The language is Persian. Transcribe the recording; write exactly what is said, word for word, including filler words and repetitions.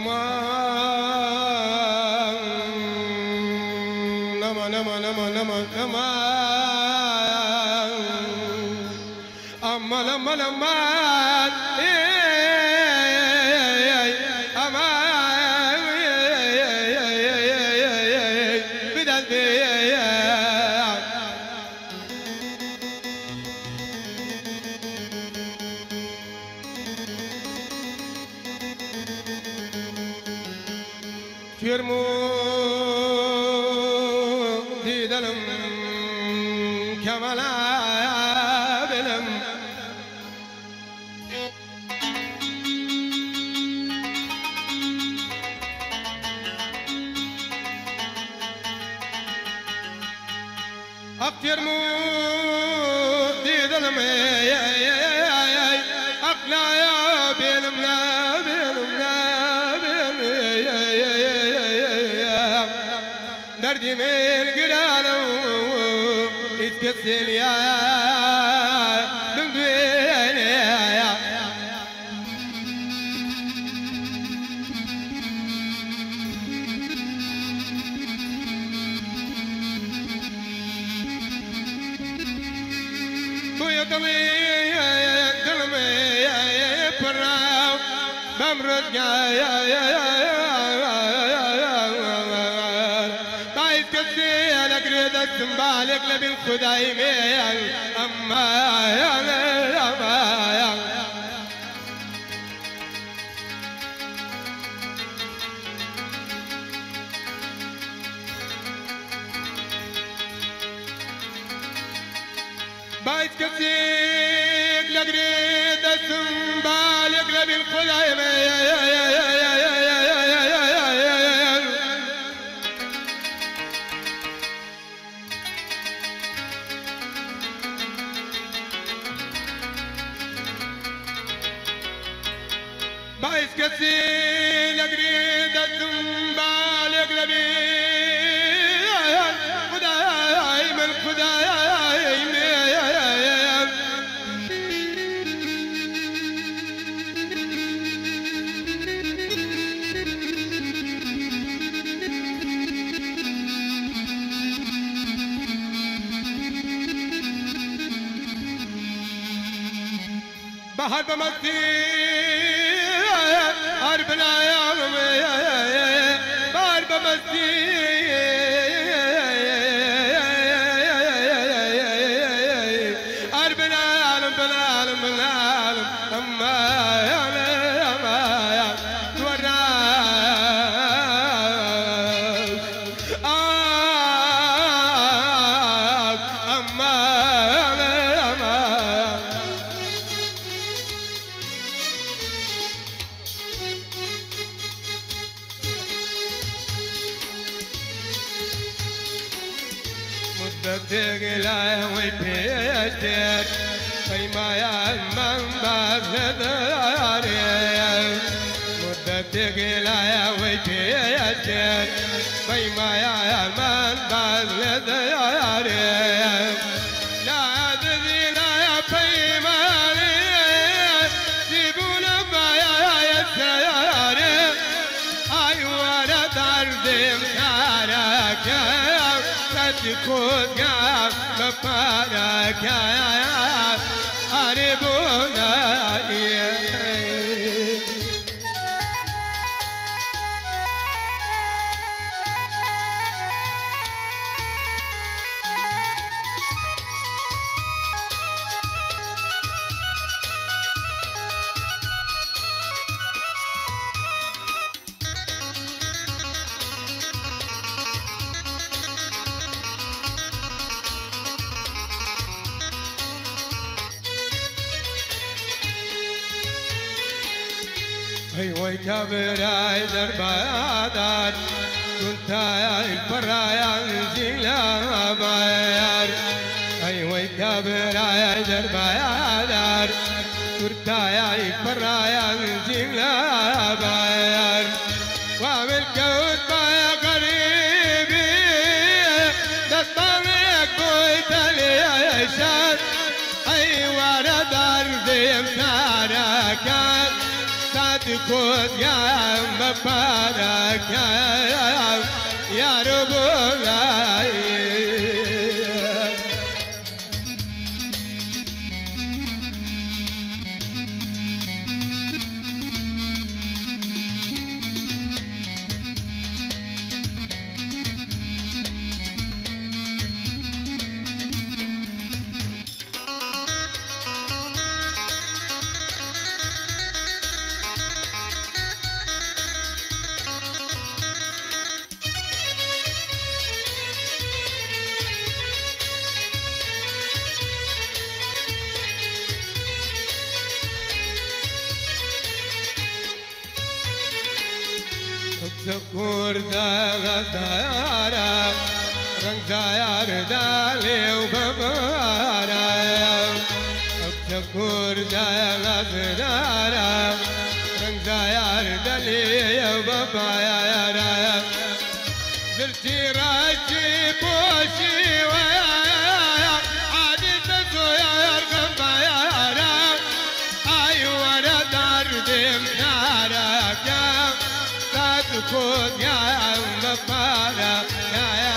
امان امان امان امان امان امان امان امان Firmo didelim Kemal'a benim Ak firmo didelim Akla ya benim la benim la دردي القرانة يتكسل يا من بيني يا بويا طويل دلمي براو بمرد يا يا يا تنبالك لبن خدايمين أما يا أما يا بايت كتيك لقريد تنبالك لبن خدايمين بايس كثير لقريد الزنبال يقلبي خداي من خداي بحر بمسي أربنا يا رمي بار بمسي أربنا عالم بلا عالم بلا عالم أما يا أما يا توراك أما أما تقلع ويبيشتك فيما يأمن بغداري مدة تقلع ويبيشتك فيما يأمن بغداري لا تزيل يا فيماني سيبون بايا يسياري أيوة دردي مسارك تكون قام مفارك يا قريبونا ايوه كبراي دربادار كنت يا البرايا نزيلا باير ايوه كبراي دربادار كنت يا البرايا نزيلا باير وعمل كوت يا قريبي دستانك قلت لي يا شاد ايوه دار دي مسارك تكون يا مبارك يا يا رب تذكر ذا غدارة رنگ دايار دالي وببارة تذكر ذا غدارة رنگ دايار دالي وببارة زرتي راجي بوشي ويا عادي تسوير قبايا أيوة دار دمنارك تكون يا مبارك يا